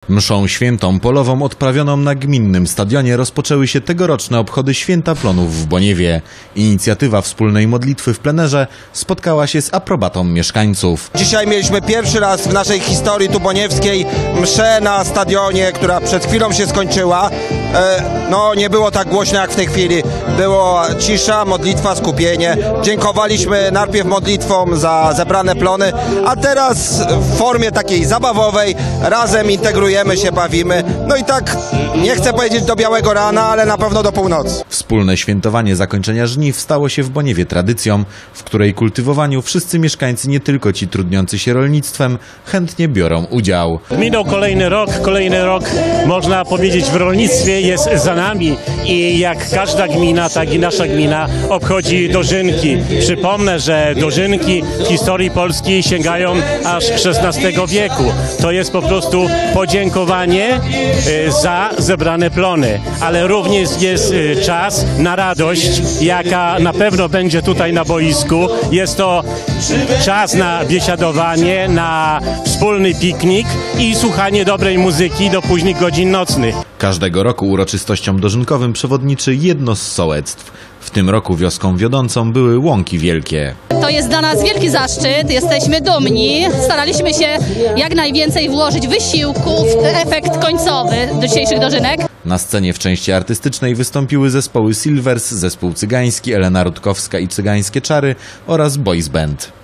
Mszą świętą polową odprawioną na gminnym stadionie rozpoczęły się tegoroczne obchody Święta Plonów w Boniewie. Inicjatywa wspólnej modlitwy w plenerze spotkała się z aprobatą mieszkańców. Dzisiaj mieliśmy pierwszy raz w naszej historii tu boniewskiej mszę na stadionie, która przed chwilą się skończyła. No nie było tak głośno jak w tej chwili. Było cisza, modlitwa, skupienie. Dziękowaliśmy najpierw modlitwą za zebrane plony, a teraz w formie takiej zabawowej razem integrujemy się, bawimy. No i tak, nie chcę powiedzieć do białego rana, ale na pewno do północy. Wspólne świętowanie zakończenia żniw stało się w Boniewie tradycją, w której kultywowaniu wszyscy mieszkańcy, nie tylko ci trudniący się rolnictwem, chętnie biorą udział. Minął kolejny rok, można powiedzieć, w rolnictwie jest za nami i jak każda gmina, tak i nasza gmina obchodzi dożynki. Przypomnę, że dożynki w historii Polski sięgają aż XVI wieku. To jest po prostu podziękowanie za zebrane plony, ale również jest czas na radość, jaka na pewno będzie tutaj na boisku. Jest to czas na biesiadowanie, na wspólny piknik i słuchanie dobrej muzyki do późnych godzin nocnych. Każdego roku uroczystościom dożynkowym przewodniczy jedno z sołectw. W tym roku wioską wiodącą były Łąki Wielkie. To jest dla nas wielki zaszczyt, jesteśmy dumni. Staraliśmy się jak najwięcej włożyć wysiłku w efekt końcowy do dzisiejszych dożynek. Na scenie w części artystycznej wystąpiły zespoły Silvers, zespół cygański, Elena Rutkowska i Cygańskie Czary oraz Boys Band.